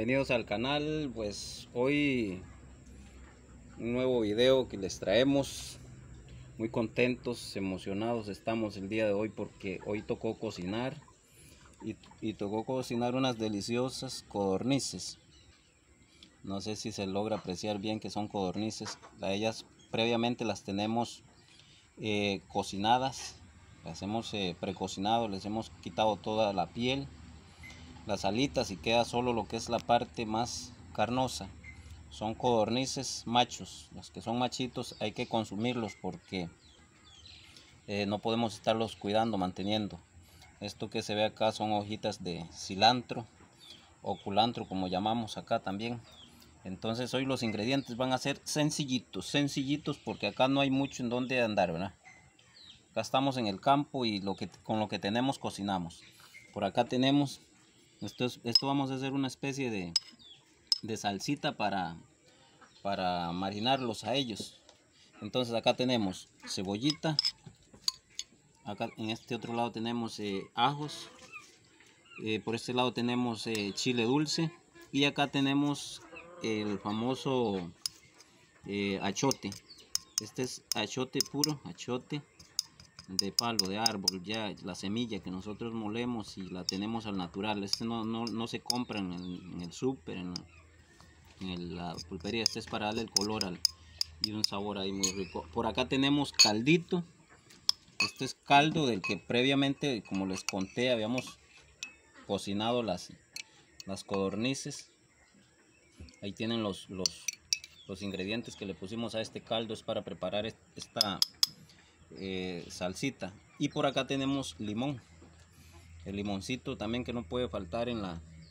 Bienvenidos al canal. Pues hoy un nuevo video que les traemos. Muy contentos, emocionados estamos el día de hoy porque hoy tocó cocinar y tocó cocinar unas deliciosas codornices. No sé si se logra apreciar bien que son codornices. A ellas previamente las tenemos cocinadas, las hemos precocinado, les hemos quitado toda la piel, las alitas, y queda solo lo que es la parte más carnosa. Son codornices machos. Los que son machitos hay que consumirlos porque no podemos estarlos cuidando, manteniendo. Esto que se ve acá son hojitas de cilantro o culantro, como llamamos acá también. Entonces hoy los ingredientes van a ser sencillitos porque acá no hay mucho en donde andar, ¿verdad? Acá estamos en el campo y con lo que tenemos cocinamos. Por acá tenemos, esto vamos a hacer una especie de salsita para marinarlos a ellos. Entonces acá tenemos cebollita, acá en este otro lado tenemos ajos, por este lado tenemos chile dulce, y acá tenemos el famoso achote. Este es achote puro, achote de palo de árbol, ya la semilla que nosotros molemos y la tenemos al natural. Este no se compra en el súper, en la pulpería. Este es para darle el color y un sabor ahí muy rico. Por acá tenemos caldito. Este es caldo del que previamente, como les conté, habíamos cocinado las codornices. Ahí tienen los ingredientes que le pusimos a este caldo. Es para preparar esta salsita. Y por acá tenemos limón, el limoncito también que no puede faltar en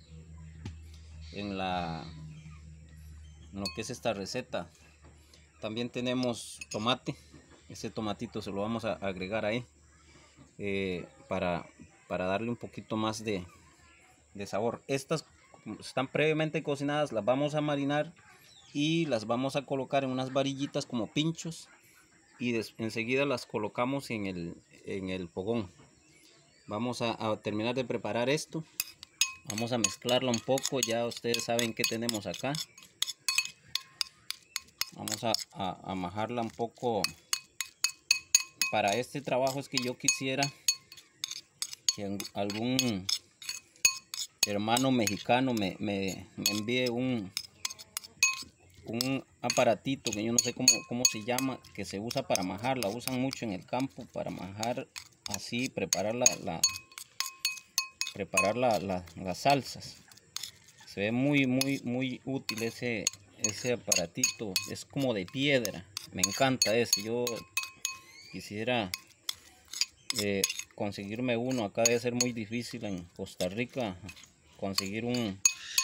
lo que es esta receta. También tenemos tomate. Ese tomatito se lo vamos a agregar ahí para darle un poquito más de sabor. Estas están previamente cocinadas, las vamos a marinar y las vamos a colocar en unas varillitas como pinchos, y enseguida las colocamos en el fogón. Vamos a terminar de preparar esto. Vamos a mezclarla un poco. Ya ustedes saben que tenemos acá. Vamos a majarla un poco. Para este trabajo es que yo quisiera que algún hermano mexicano me envíe un aparatito que yo no sé cómo se llama, que se usa para majar. La usan mucho en el campo para majar, así preparar las salsas. Se ve muy útil ese aparatito. Es como de piedra, me encanta ese. Yo quisiera conseguirme uno. Acá debe ser muy difícil en Costa Rica conseguir un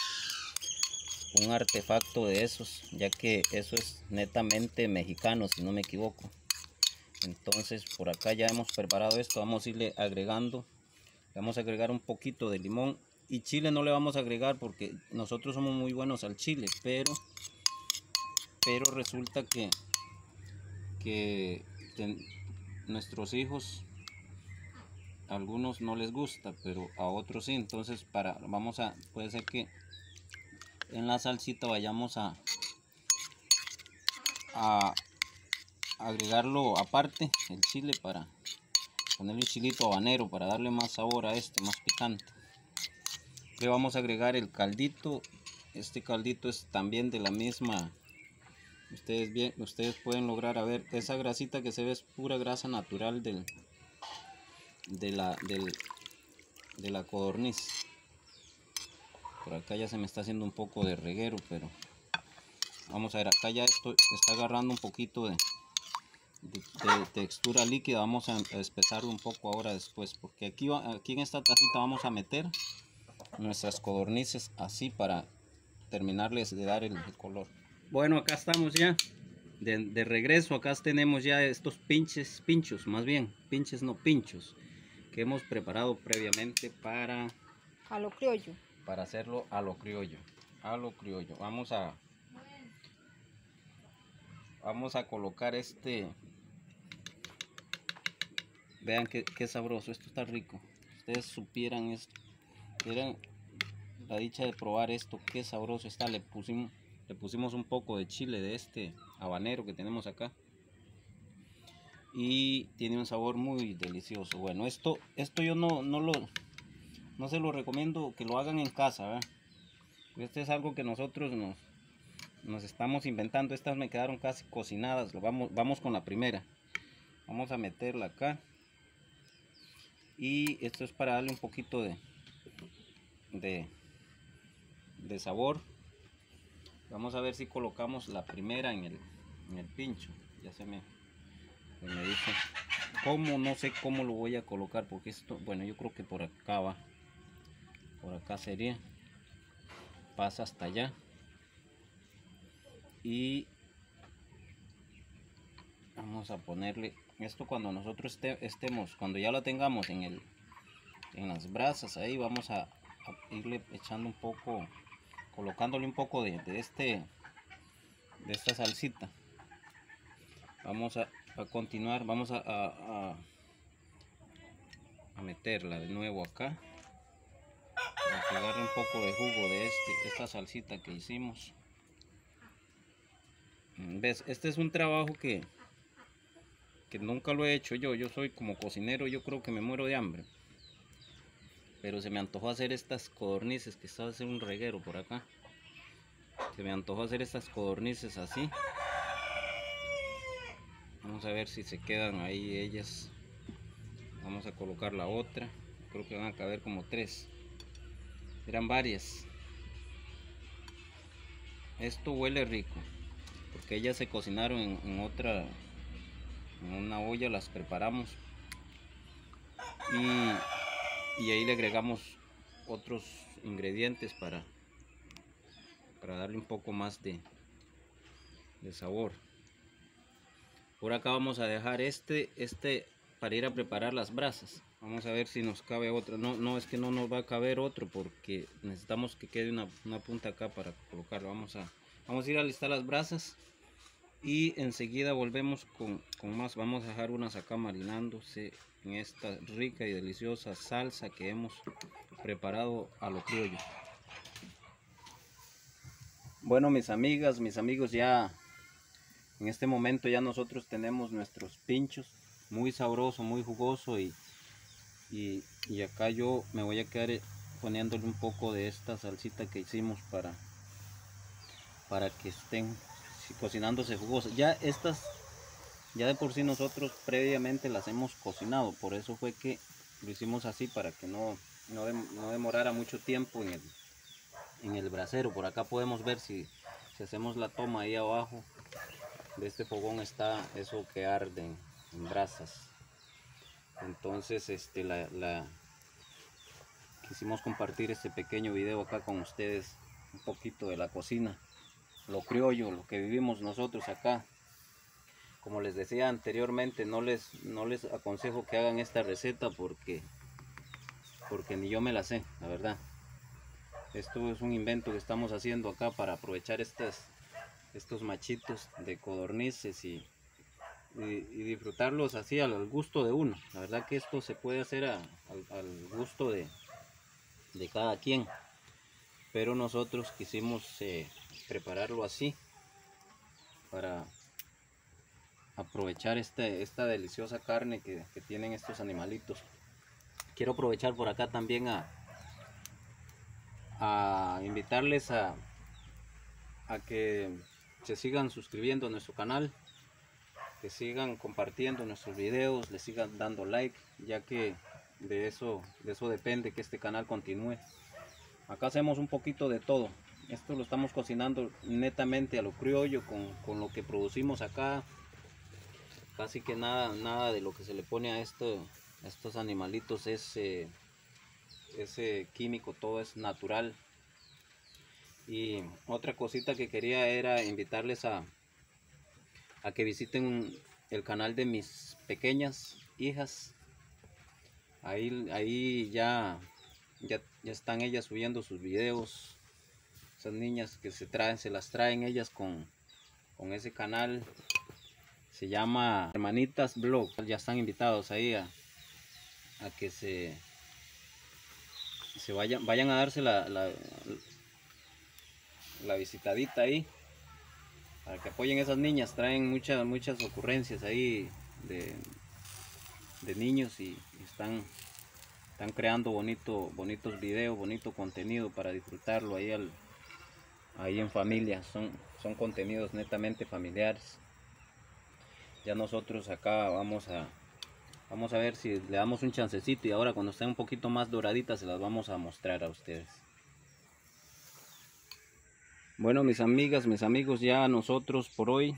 artefacto de esos, ya que eso es netamente mexicano, si no me equivoco. Entonces por acá ya hemos preparado esto. Vamos a irle agregando, vamos a agregar un poquito de limón, y chile no le vamos a agregar porque nosotros somos muy buenos al chile, pero resulta que nuestros hijos, a algunos no les gusta, pero a otros sí. Entonces puede ser que en la salsita vayamos a agregarlo aparte, el chile, para ponerle un chilito habanero para darle más sabor a más picante. Le vamos a agregar el caldito. Este caldito es también de la misma. Ustedes pueden lograr ver esa grasita que se ve, es pura grasa natural de la codorniz. Por acá ya se me está haciendo un poco de reguero, pero vamos a ver, acá ya esto está agarrando un poquito de textura líquida. Vamos a espesarlo un poco ahora después, porque aquí en esta tacita vamos a meter nuestras codornices, así para terminarles de dar el color. Bueno, acá estamos ya de regreso. Acá tenemos ya estos pinchos, más bien pinches no pinchos, que hemos preparado previamente para hacerlo a lo criollo. Vamos a colocar vean qué sabroso, esto está rico. Ustedes supieran esto, la dicha de probar esto. Qué sabroso está. Le pusimos un poco de chile de este habanero que tenemos acá. Y tiene un sabor muy delicioso. Bueno, esto yo no se lo recomiendo que lo hagan en casa, ¿verdad? Este es algo que nosotros nos estamos inventando. Estas me quedaron casi cocinadas. Vamos con la primera. Vamos a meterla acá. Y esto es para darle un poquito de sabor. Vamos a ver si colocamos la primera en el pincho. Ya se me dice cómo, no sé cómo lo voy a colocar, porque esto, bueno, yo creo que por acá va. Por acá sería. Pasa hasta allá. Y vamos a ponerle esto cuando nosotros estemos, cuando ya lo tengamos en las brasas. Ahí vamos a irle echando un poco, colocándole un poco de esta salsita. Vamos a continuar, vamos a meterla de nuevo acá para que agarre un poco de jugo de esta salsita que hicimos. ¿Ves? Este es un trabajo que nunca lo he hecho yo soy como cocinero, yo creo que me muero de hambre, pero se me antojó hacer estas codornices, que está haciendo un reguero por acá. Se me antojó hacer estas codornices así. Vamos a ver si se quedan ahí ellas. Vamos a colocar la otra. Creo que van a caber como 3. Eran varias. Esto huele rico, porque ellas se cocinaron en una olla, las preparamos y ahí le agregamos otros ingredientes para darle un poco más de sabor. Por acá vamos a dejar este para ir a preparar las brasas. Vamos a ver si nos cabe otra. No, es que no nos va a caber otro, porque necesitamos que quede una punta acá para colocarlo. Vamos a ir a alistar las brasas y enseguida volvemos con más. Vamos a dejar unas acá marinándose en esta rica y deliciosa salsa que hemos preparado a lo criollo. Bueno, mis amigas, mis amigos, ya en este momento ya nosotros tenemos nuestros pinchos, muy sabroso, muy jugoso, y acá yo me voy a quedar poniéndole un poco de esta salsita que hicimos para que estén cocinándose jugosas. Ya estas, ya de por sí nosotros previamente las hemos cocinado, por eso fue que lo hicimos así, para que no demorara mucho tiempo en el brasero. Por acá podemos ver, si hacemos la toma ahí abajo de este fogón, está eso que arde en brasas. Entonces quisimos compartir este pequeño video acá con ustedes, un poquito de la cocina, lo criollo, lo que vivimos nosotros acá. Como les decía anteriormente, no les aconsejo que hagan esta receta porque ni yo me la sé, la verdad. Esto es un invento que estamos haciendo acá para aprovechar estos machitos de codornices y disfrutarlos así al gusto de uno. La verdad que esto se puede hacer al gusto de cada quien, pero nosotros quisimos prepararlo así para aprovechar esta deliciosa carne que tienen estos animalitos. Quiero aprovechar por acá también a invitarles a que se sigan suscribiendo a nuestro canal, que sigan compartiendo nuestros videos, le sigan dando like, ya que de eso depende que este canal continúe. Acá hacemos un poquito de todo. Esto lo estamos cocinando netamente a lo criollo, con lo que producimos acá. Casi que nada de lo que se le pone a estos animalitos es químico, todo es natural. Y otra cosita que quería era invitarles a que visiten el canal de mis pequeñas hijas. Ahí ya están ellas subiendo sus videos. Esas niñas que se las traen ellas con ese canal. Se llama Hermanitas Blog. Ya están invitados ahí a que se vayan a darse la visitadita ahí, para que apoyen a esas niñas. Traen muchas ocurrencias ahí de niños y están creando bonitos videos, bonito contenido para disfrutarlo ahí en familia. Son contenidos netamente familiares. Ya nosotros acá vamos a ver si le damos un chancecito, y ahora cuando estén un poquito más doraditas se las vamos a mostrar a ustedes. Bueno, mis amigas, mis amigos, ya nosotros por hoy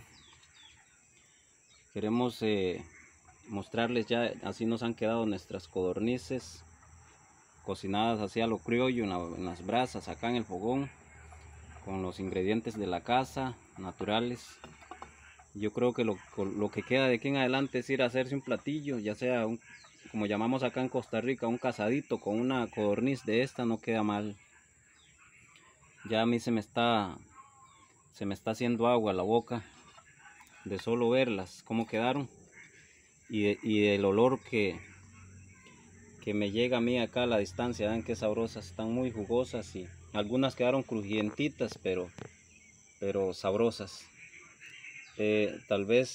queremos mostrarles, ya así nos han quedado nuestras codornices cocinadas así a lo criollo en las brasas, acá en el fogón, con los ingredientes de la casa, naturales. Yo creo que lo que queda de aquí en adelante es ir a hacerse un platillo, ya sea como llamamos acá en Costa Rica, un casadito con una codorniz de esta, no queda mal. Ya a mí se me está haciendo agua la boca de solo verlas, cómo quedaron, y el olor que me llega a mí acá a la distancia. Vean qué sabrosas, están muy jugosas, y algunas quedaron crujientitas, pero sabrosas. Tal vez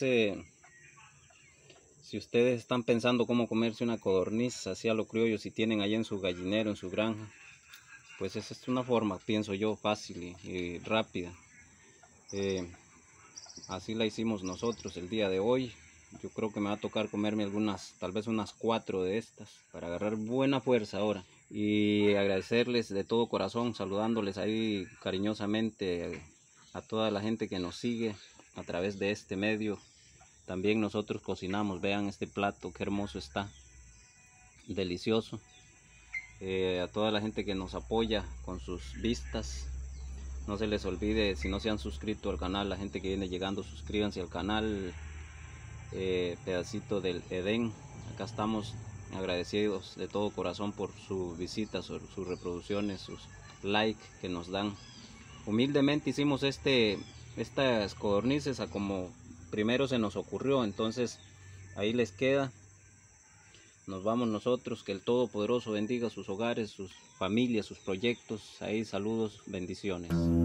si ustedes están pensando cómo comerse una codorniz así a lo criollo, si tienen allá en su gallinero, en su granja, pues esa es una forma, pienso yo, fácil y rápida. Así la hicimos nosotros el día de hoy. Yo creo que me va a tocar comerme tal vez unas 4 de estas, para agarrar buena fuerza ahora. Y agradecerles de todo corazón, saludándoles ahí cariñosamente a toda la gente que nos sigue a través de este medio. También nosotros cocinamos, vean este plato, qué hermoso está, delicioso. A toda la gente que nos apoya con sus vistas, no se les olvide, si no se han suscrito al canal, la gente que viene llegando, suscríbanse al canal Pedacito del Edén. Acá estamos agradecidos de todo corazón por sus visitas, sus reproducciones, sus likes que nos dan. Humildemente hicimos estas codornices a como primero se nos ocurrió, entonces ahí les queda. Nos vamos nosotros, que el Todopoderoso bendiga sus hogares, sus familias, sus proyectos. Ahí saludos, bendiciones.